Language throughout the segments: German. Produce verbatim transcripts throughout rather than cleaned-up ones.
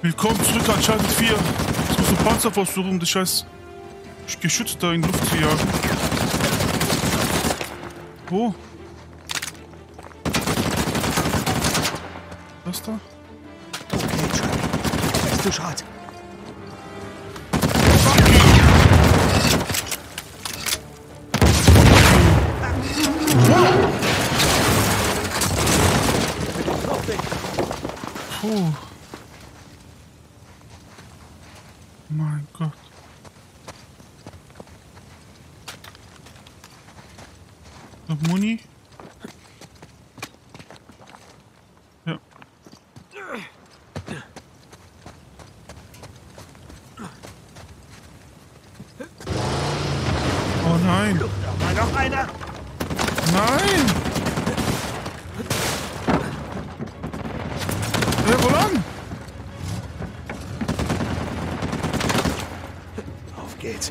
Willkommen zurück an Uncharted vier. Jetzt musst du Panzerfaust suchen, um das scheiß Geschütz da in die Luft zu jagen. Wo? Was da? Okay, Charlie. Bist du Schrott? Puh. Mein Gott. Noch Muni? Ja. Oh nein. Da war noch einer. Nein! Hey, wo lang? Auf geht's.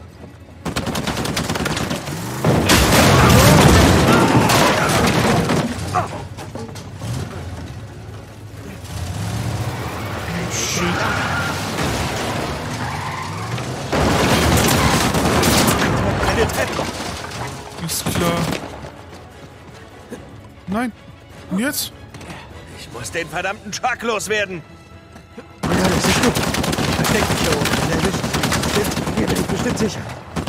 Shit. Eine Treppe. Ist klar. Nein. Und jetzt? Ich muss den verdammten Truck loswerden. Ja, das ist gut. Versteck dich hier oben. Wenn er erwischt. Stimmt, hier bin ich bestimmt sicher.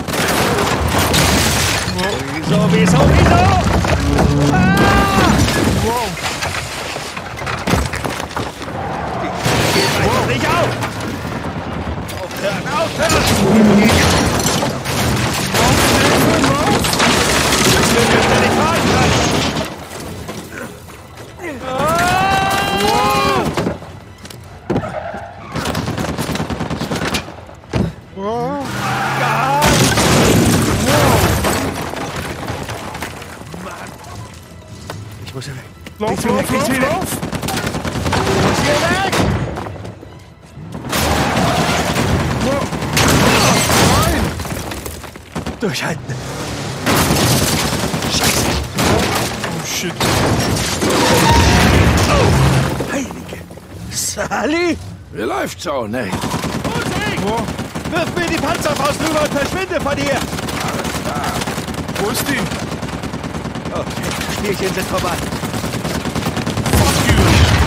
Wow. Wieso, wieso, wieso? Ah! Wow. Geht einfach nicht auf! Aufhören, aufhören! Ich will jetzt nicht fahren können! Wow. Ich muss hier weg. Lauf, Ich will lauf, weg, ich lauf, will weg. lauf. Ich muss hier weg! Wow. Nein. Durchhalten. Oh shit. Oh, Heilige. Sally? Wie läuft's so, ne? Wow. Wirf mir die Panzerfaust rüber und verschwinde von hier! Wo ist die? Okay, Spielchen sind vorbei. Fuck you.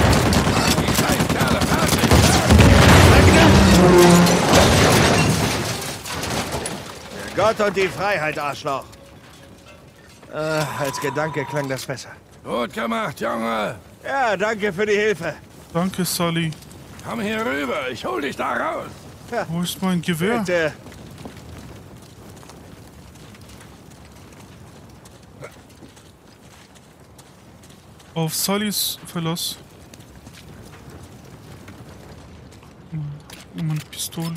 Gott und die Freiheit, Arschloch. Äh, als Gedanke klang das besser. Gut gemacht, Junge. Ja, danke für die Hilfe. Danke, Sully. Komm hier rüber, ich hol dich da raus. Wo ist mein Gewehr? Bitte. Auf Sullys Verlass. Oh, meine Pistole.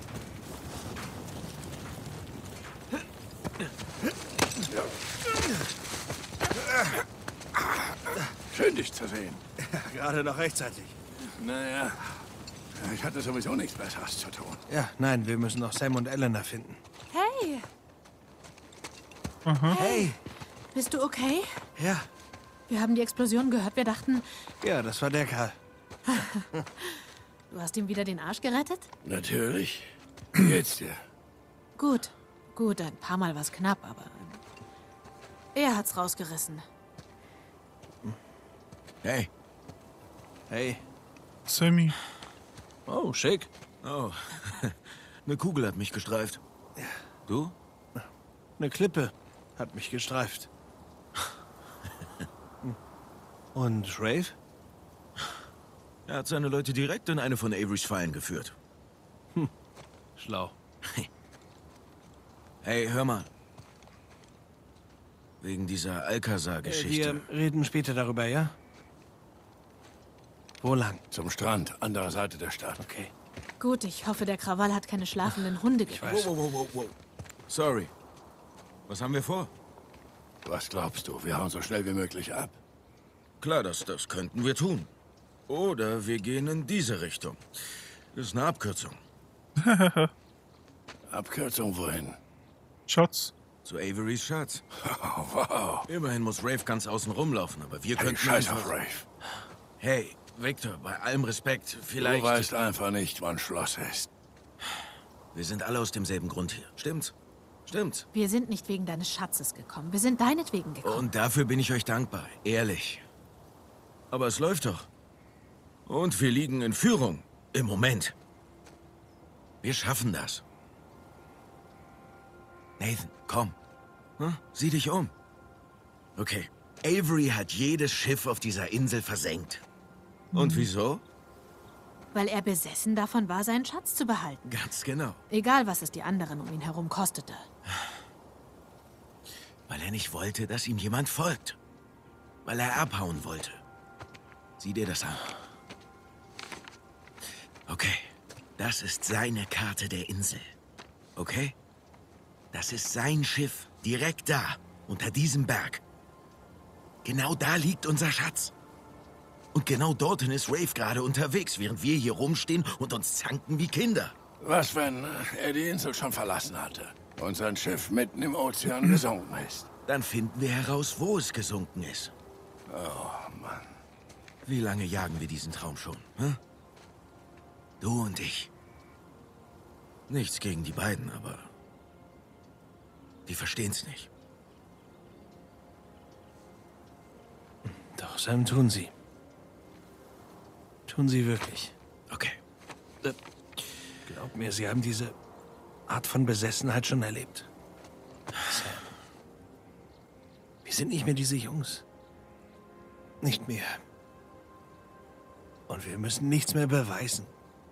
Schön, dich zu sehen. Gerade noch rechtzeitig. Naja, ich hatte sowieso nichts Besseres zu tun. Ja, nein, wir müssen noch Sam und Elena finden. Hey, Aha. Hey. bist du okay? Ja, Wir haben die Explosion gehört. Wir dachten, ja, das war der Kerl. du hast ihm wieder den Arsch gerettet? Natürlich. Wie geht's dir? Gut, gut, ein paar Mal war es knapp, aber er hat's rausgerissen. Hey. Hey. Sammy. Oh, schick. Oh, eine Kugel hat mich gestreift. Du? Eine Klippe hat mich gestreift. Und Rave? Er hat seine Leute direkt in eine von Averys Fallen geführt. Schlau. Hey, hör mal. Wegen dieser Alcazar-Geschichte. Wir reden später darüber, ja? Wo lang? Zum Strand, andere Seite der Stadt. Okay. Gut, ich hoffe, der Krawall hat keine schlafenden Hunde Ich getötet. weiß. Wow, wow, wow, wow. Sorry. Was haben wir vor? Was glaubst du? Wir hauen so schnell wie möglich ab. Klar, das, das könnten wir tun. Oder wir gehen in diese Richtung. Das ist eine Abkürzung. Abkürzung wohin? Schatz. Zu Averys Schatz. Oh, wow. Immerhin muss Rafe ganz außen rumlaufen, aber wir Hey, könnten scheiß einfach... auf Rave. Hey, Victor, bei allem Respekt, vielleicht... Du weißt einfach nicht, wann Schluss ist. Wir sind alle aus demselben Grund hier. Stimmt's? Stimmt's? Wir sind nicht wegen deines Schatzes gekommen. Wir sind deinetwegen gekommen. Und dafür bin ich euch dankbar. Ehrlich. Aber es läuft doch. Und wir liegen in Führung. Im Moment. Wir schaffen das. Nathan, komm. Hm? Sieh dich um. Okay. Avery hat jedes Schiff auf dieser Insel versenkt. Und wieso? Weil er besessen davon war, seinen Schatz zu behalten. Ganz genau. Egal, was es die anderen um ihn herum kostete. Weil er nicht wollte, dass ihm jemand folgt. Weil er abhauen wollte. Sieh dir das an. Okay. Das ist seine Karte der Insel. Okay? Das ist sein Schiff. Direkt da. Unter diesem Berg. Genau da liegt unser Schatz. Und genau dorthin ist Rafe gerade unterwegs, während wir hier rumstehen und uns zanken wie Kinder. Was, wenn er die Insel schon verlassen hatte und sein Schiff mitten im Ozean gesunken ist? Dann finden wir heraus, wo es gesunken ist. Oh, Mann. Wie lange jagen wir diesen Traum schon? Hm? Du und ich. Nichts gegen die beiden, aber... die verstehen's nicht. Doch, Sam, tun sie. Tun sie wirklich. Okay. Glaub mir, sie haben diese Art von Besessenheit schon erlebt. Sam. Wir sind nicht mehr diese Jungs. Nicht mehr. Und wir müssen nichts mehr beweisen.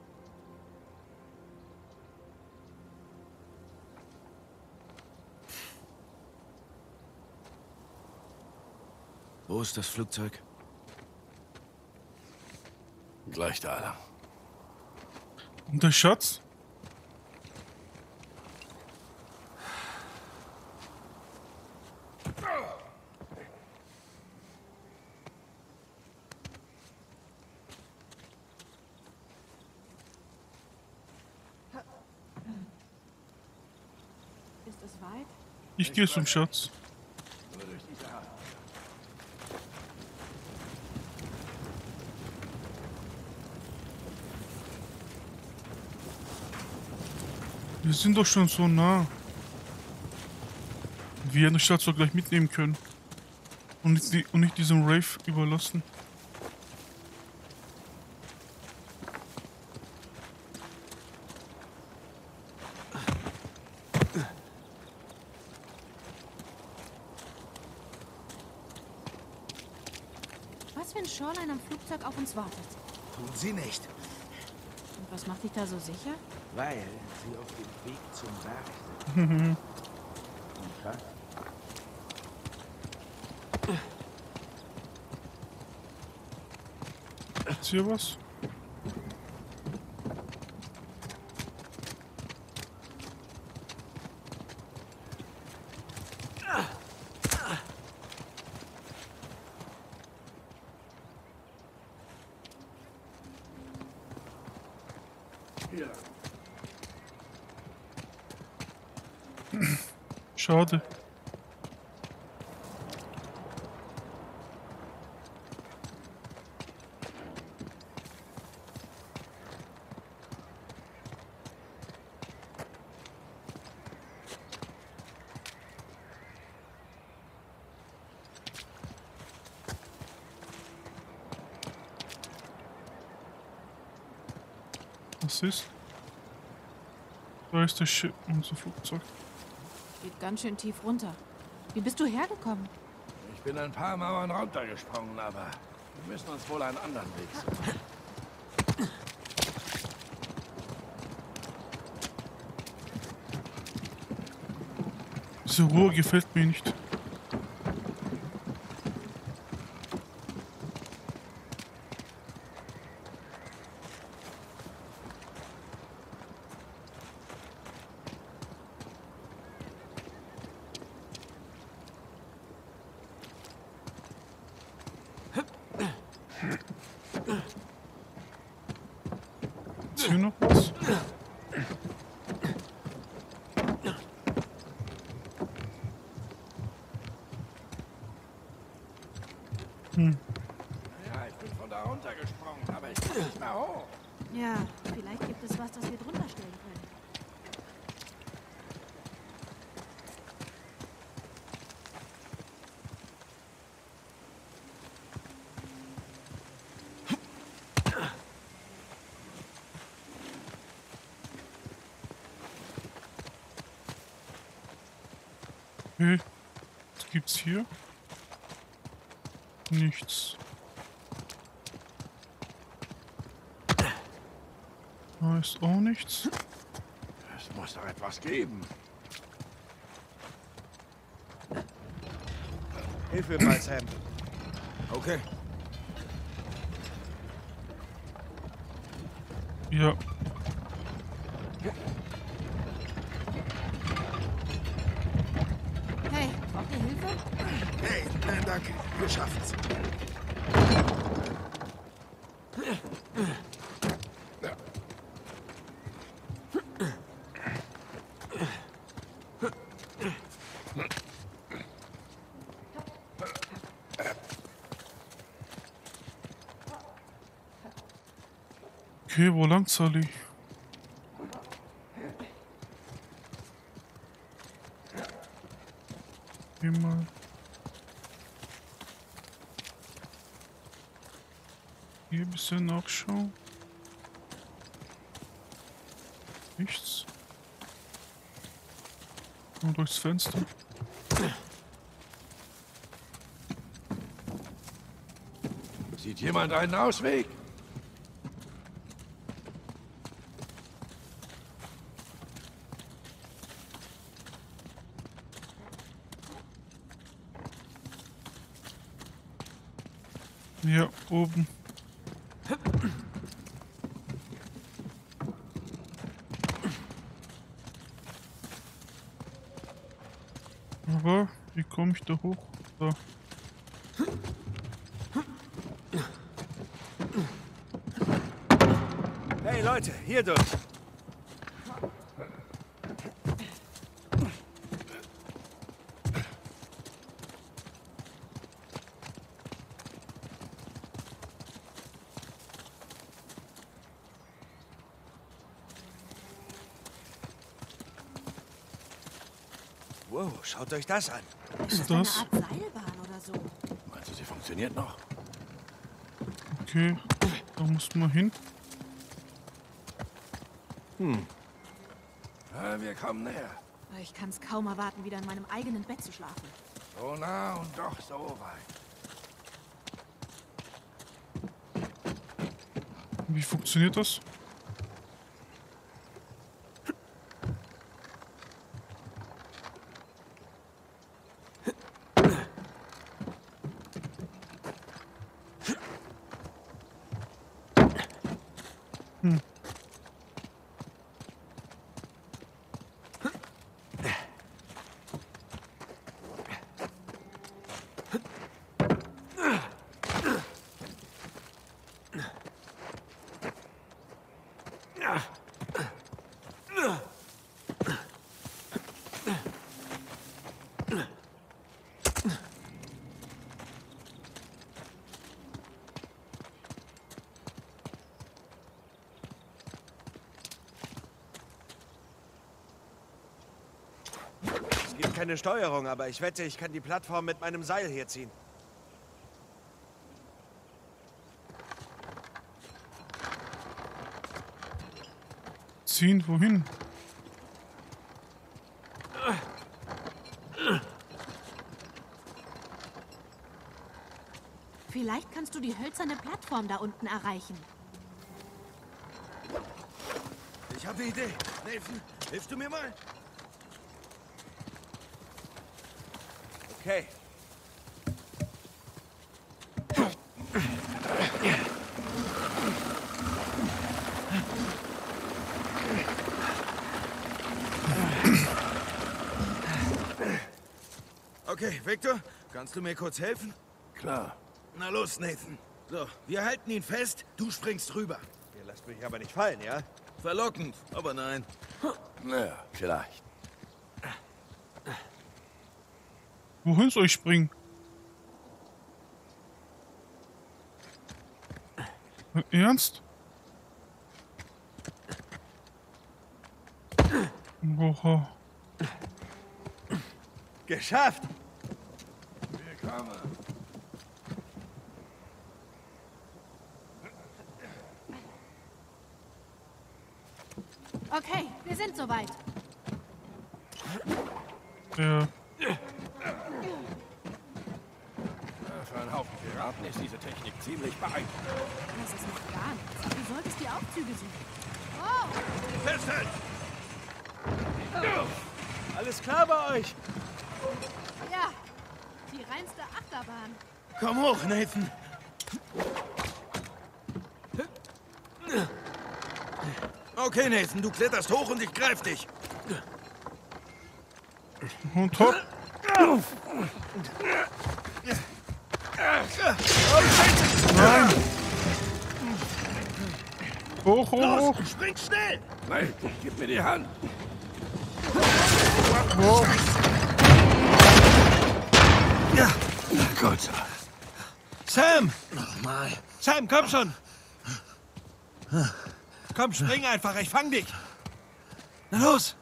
Wo ist das Flugzeug? Gleich da lang. Und der Schatz? Ist es weit? Ich gehe zum Schatz. Wir sind doch schon so nah. Wir hätten den Schatz doch gleich mitnehmen können. Und nicht, die, und nicht diesem Rafe überlassen. Was, wenn Shoreline am Flugzeug auf uns wartet? Tun sie nicht. Und was macht dich da so sicher? Weil sie auf dem Weg zum Berg sind. Und das? Ist hier was? Schade. Was ist? Da ist das Schiff, unser Flugzeug. Geht ganz schön tief runter. Wie bist du hergekommen? Ich bin ein paar Mauern runtergesprungen, aber wir müssen uns wohl einen anderen Weg suchen. Diese Ruhe gefällt mir nicht. Ist hier noch was? Hm. Ja, ich bin von da runtergesprungen. Ja, vielleicht gibt es was, das wir drunter stellen können. Okay. Was gibt's hier? Nichts. Da ist auch nichts. Es muss doch etwas geben. Hilfe mal, Sam. Okay. Ja. Hey, braucht ihr Hilfe? Hey, nein, danke. Wir schaffen's. Okay, wo lang soll ich? Geh mal. Hier ein bisschen nachschauen. Nichts. Und durchs Fenster. Sieht jemand einen Ausweg? Ja, oben. Aber wie komme ich da hoch? Da. Hey Leute, hier durch. Wow, schaut euch das an. Was ist Eine das? Art Seilbahn oder so. Meinst du, sie funktioniert noch? Okay, da muss man hin. Ja, wir kommen näher. Ich kann es kaum erwarten, wieder in meinem eigenen Bett zu schlafen. So nah und doch so weit. Wie funktioniert das? Hm. Es gibt keine Steuerung, aber ich wette, ich kann die Plattform mit meinem Seil hier ziehen. Ziehen wohin? Vielleicht kannst du die hölzerne Plattform da unten erreichen. Ich habe eine Idee. Nathan, hilfst du mir mal? Okay. Okay, Victor, kannst du mir kurz helfen? Klar. Na los, Nathan. So, wir halten ihn fest, du springst rüber. Ihr lasst mich aber nicht fallen, ja? Verlockend, aber nein. Ja, vielleicht. Wohin soll ich springen? Ernst? Oha. Geschafft! Willkommen. Okay, wir sind soweit. Der. Für einen Haufen Piraten ist diese Technik ziemlich beeindruckend. Das ist noch gar nichts. Du solltest die Aufzüge sehen. Oh, Festhalten! Alles klar bei euch? ja. Die reinste Achterbahn. Komm hoch, Nathan. Okay, Nathan, du kletterst hoch und ich greif dich. Und hopp. Nein. Hoch, hoch, hoch. Los, spring schnell. Nein, gib mir die Hand. Hoch. Ja, na gut. Sam! Nochmal. Sam, komm schon! Komm, spring einfach, ich fang dich! Na los!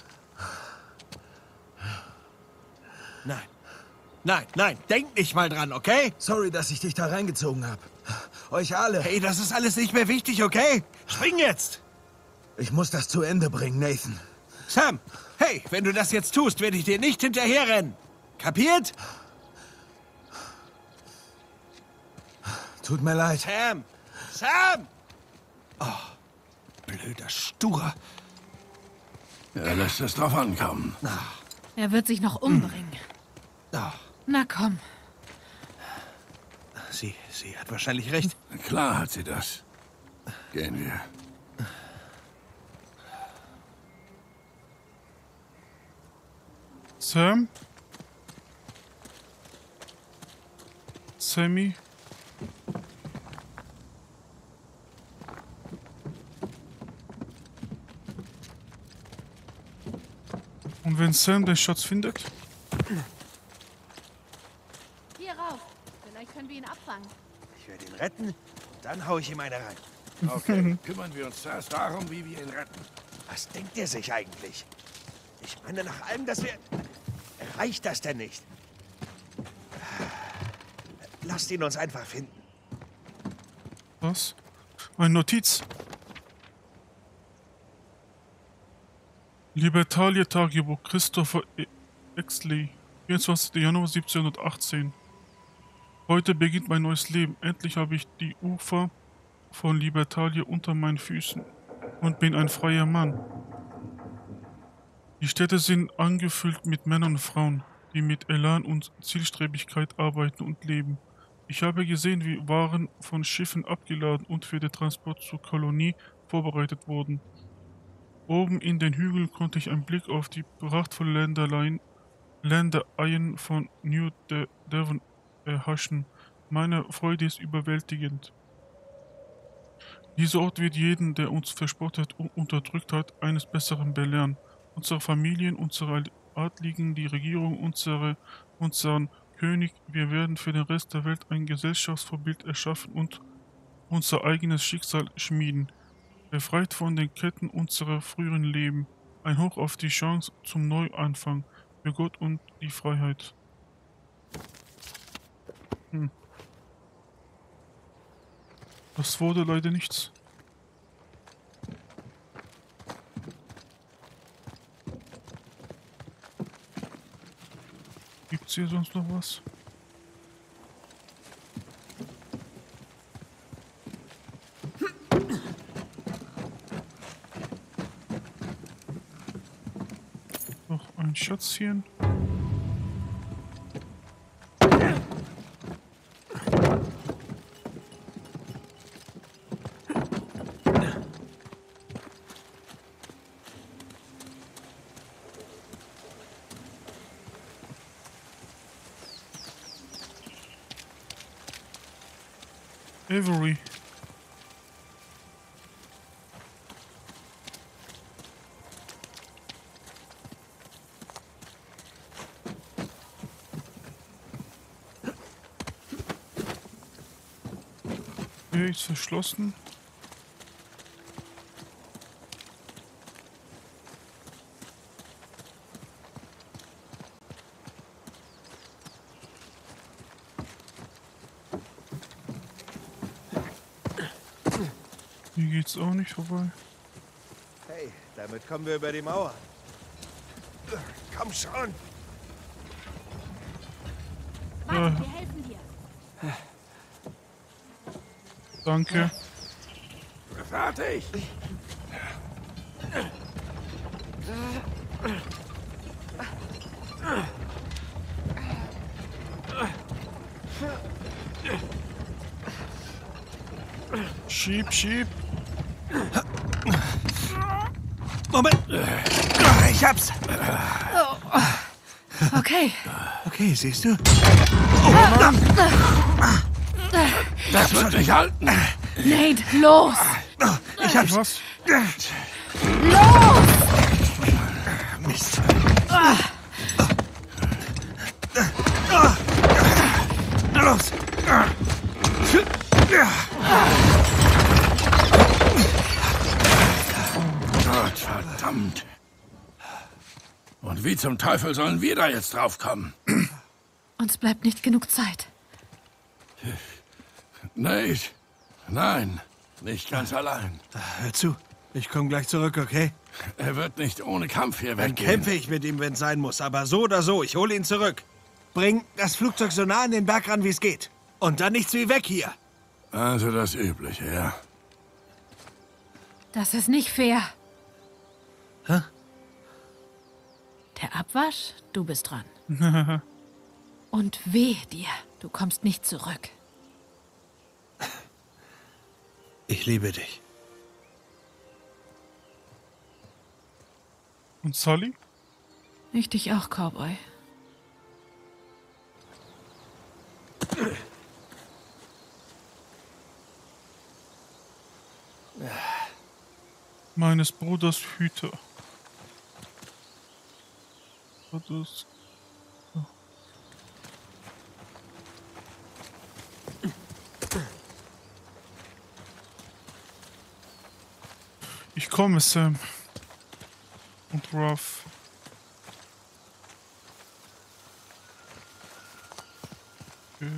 Nein. Nein, nein, denk nicht mal dran, okay? Sorry, dass ich dich da reingezogen habe. Euch alle. Hey, das ist alles nicht mehr wichtig, okay? Spring jetzt! Ich muss das zu Ende bringen, Nathan. Sam! Hey, wenn du das jetzt tust, werde ich dir nicht hinterherrennen. Kapiert? Tut mir leid. Sam! Sam! Oh, blöder Stur. Er lässt es drauf ankommen. Er wird sich noch umbringen. Oh, Na komm. sie, sie hat wahrscheinlich recht. Klar hat sie das. Gehen wir. Sam? Sammy? Und wenn Sam den Schatz findet? Hier rauf. Vielleicht können wir ihn abfangen. Ich werde ihn retten, dann hau ich ihm eine rein. Okay, kümmern wir uns zuerst darum, wie wir ihn retten. Was denkt er sich eigentlich? Ich meine, nach allem, dass wir... Reicht das denn nicht? Lasst ihn uns einfach finden. Was? Eine Notiz. Libertalia-Tagebuch Christopher Exley, vierundzwanzigster Januar siebzehnhundertachtzehn. Heute beginnt mein neues Leben. Endlich habe ich die Ufer von Libertalia unter meinen Füßen und bin ein freier Mann. Die Städte sind angefüllt mit Männern und Frauen, die mit Elan und Zielstrebigkeit arbeiten und leben. Ich habe gesehen, wie Waren von Schiffen abgeladen und für den Transport zur Kolonie vorbereitet wurden. Oben in den Hügeln konnte ich einen Blick auf die prachtvollen Ländereien, Ländereien von New De Devon erhaschen. Meine Freude ist überwältigend. Dieser Ort wird jeden, der uns verspottet und unterdrückt hat, eines Besseren belehren. Unsere Familien, unsere Adligen, die Regierung, unsere, unseren König, wir werden für den Rest der Welt ein Gesellschaftsvorbild erschaffen und unser eigenes Schicksal schmieden. Befreit von den Ketten unserer früheren Leben. Ein Hoch auf die Chance zum Neuanfang. Für Gott und die Freiheit. Hm. Das wurde leider nichts. Gibt's hier sonst noch was? Noch ein Schatzchen. Avery. Hier ist verschlossen. Hier geht's auch nicht vorbei. Hey, damit kommen wir über die Mauer. Komm schon. Warte, wir helfen dir. Danke. Fertig! Schieb, schieb. Moment! Ich hab's! Okay. Okay, siehst du? Das wird nicht halten! Nate, los! Ich hab's! Was? Los! Mist! Los! Gott verdammt! Und wie zum Teufel sollen wir da jetzt draufkommen? Uns bleibt nicht genug Zeit. Nate, nein, nicht ganz allein. Hör zu, ich komme gleich zurück, okay? Er wird nicht ohne Kampf hier Dann weggehen. kämpfe ich mit ihm, wenn es sein muss. Aber so oder so, ich hole ihn zurück. Bring das Flugzeug so nah an den Berg ran, wie es geht. Und dann nichts wie weg hier. Also das Übliche, ja. Das ist nicht fair. Hä? Der Abwasch, du bist dran. Und weh dir, du kommst nicht zurück. Ich liebe dich. Und Sully? Ich dich auch, Cowboy. Meines Bruders Hüter. Das. Ich komme, Sam. Und Ruff. Okay.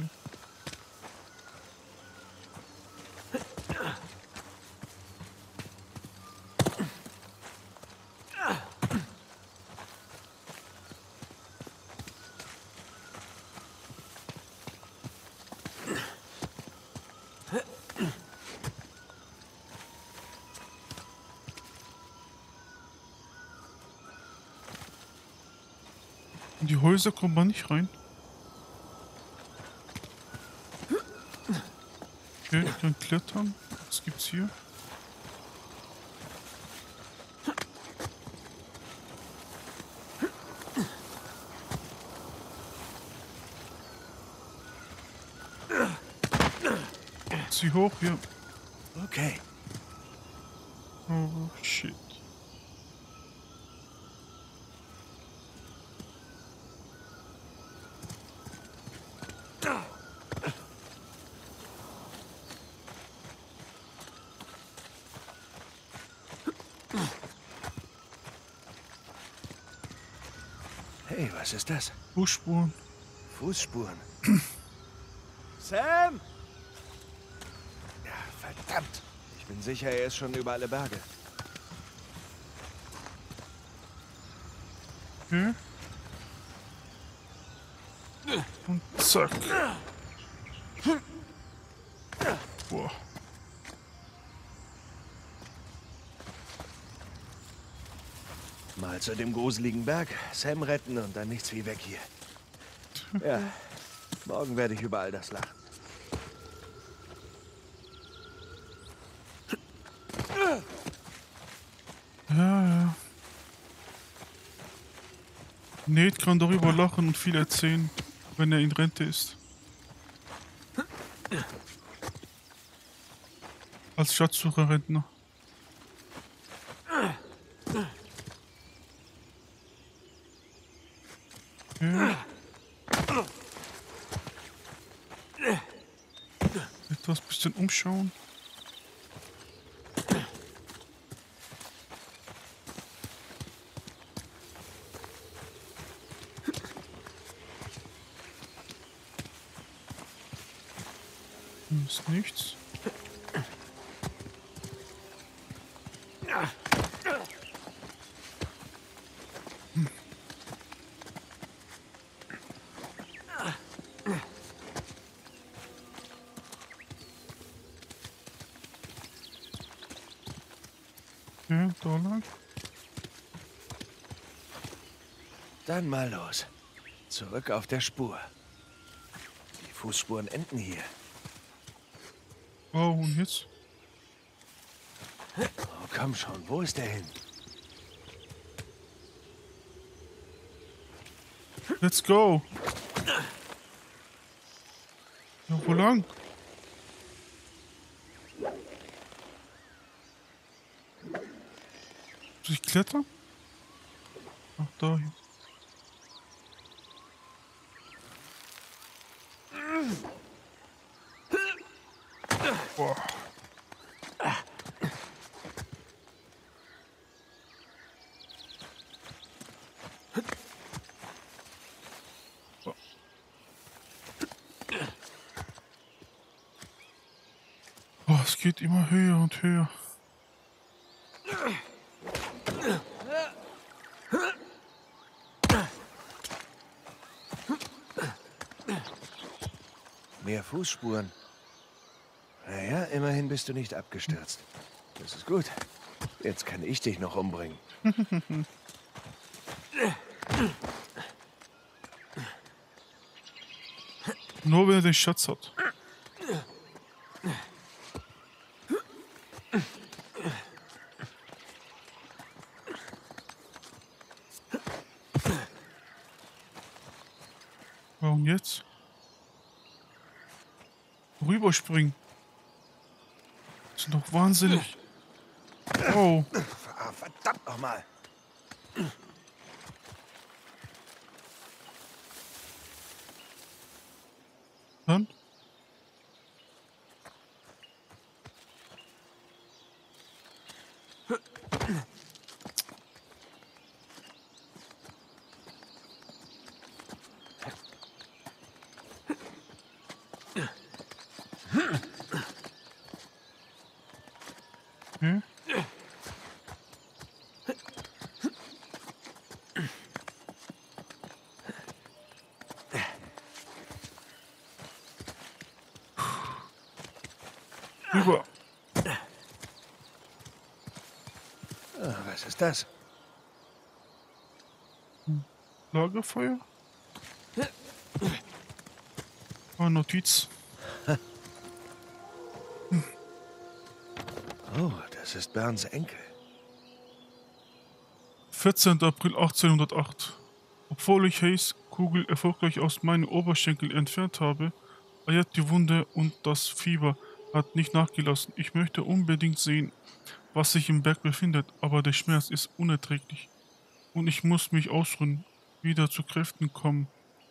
In die Häuser kommt man nicht rein. Okay, ich kann klettern. Was gibt's hier? Zieh hoch, ja. Okay. Oh, shit. Hey, was ist das? Fußspuren. Fußspuren. Sam! Ja, verdammt. Ich bin sicher, er ist schon über alle Berge. Okay. Und zack. Boah. Mal zu dem gruseligen Berg, Sam retten und dann nichts wie weg hier. Ja, morgen werde ich über all das lachen. Ja, ja. Nate kann darüber lachen und viel erzählen, wenn er in Rente ist. Als Schatzsucher-Rentner. Okay. Etwas bisschen umschauen. Hier ist nichts. Ja, da lang. Dann mal los. Zurück auf der Spur. Die Fußspuren enden hier. Oh, und jetzt? Oh, komm schon, wo ist der hin? Let's go! Ja, wo lang? Muss ich klettern? Ach, da hier. Boah. Oh, es geht immer höher und höher. Mehr Fußspuren. Naja, immerhin bist du nicht abgestürzt. Das ist gut. Jetzt kann ich dich noch umbringen. Nur wenn er den Schatz hat. Und jetzt? Rüberspringen. Das ist doch wahnsinnig. Oh. Ah, verdammt nochmal. Dann? Hm? Rüber. Ah, was ist das? Lagerfeuer? Oh, Notiz. Oh, das ist Burns Enkel. vierzehnter April achtzehnhundertacht. Obwohl ich Hayes Kugel erfolgreich aus meinem Oberschenkel entfernt habe, eiert die Wunde und das Fieber hat nicht nachgelassen. Ich möchte unbedingt sehen, was sich im Berg befindet, aber der Schmerz ist unerträglich. Und ich muss mich ausruhen, wieder zu Kräften kommen.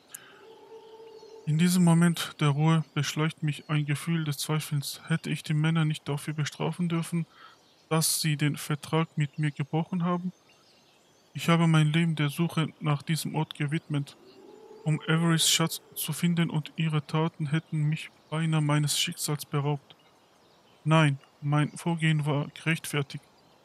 In diesem Moment der Ruhe beschleicht mich ein Gefühl des Zweifels. Hätte ich die Männer nicht dafür bestrafen dürfen, dass sie den Vertrag mit mir gebrochen haben? Ich habe mein Leben der Suche nach diesem Ort gewidmet, um Averys Schatz zu finden, und ihre Taten hätten mich beinahe meines Schicksals beraubt. Nein, mein Vorgehen war gerechtfertigt.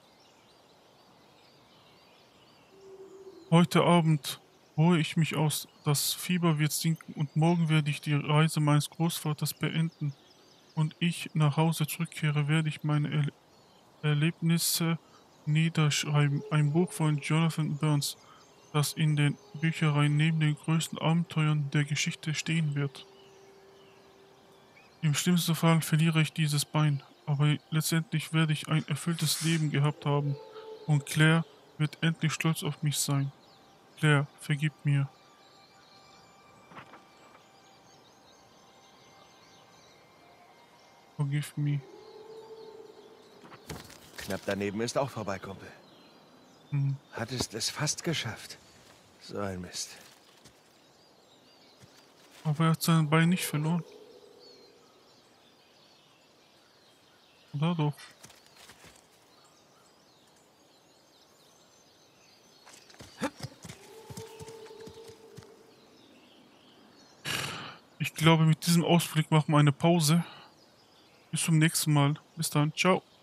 Heute Abend ruhe ich mich aus, das Fieber wird sinken und morgen werde ich die Reise meines Großvaters beenden. Und ich nach Hause zurückkehre, werde ich meine Erle Erlebnisse niederschreiben. Ein Buch von Jonathan Burns, das in den Büchereien neben den größten Abenteuern der Geschichte stehen wird. Im schlimmsten Fall verliere ich dieses Bein, aber letztendlich werde ich ein erfülltes Leben gehabt haben und Claire wird endlich stolz auf mich sein. Claire, vergib mir. Forgive me. Knapp daneben ist auch vorbei, Kumpel. Hm. Hattest es fast geschafft. So ein Mist. Aber er hat sein Bein nicht verloren. Oder doch? Ich glaube, mit diesem Ausblick machen wir eine Pause. Bis zum nächsten Mal. Bis dann. Ciao.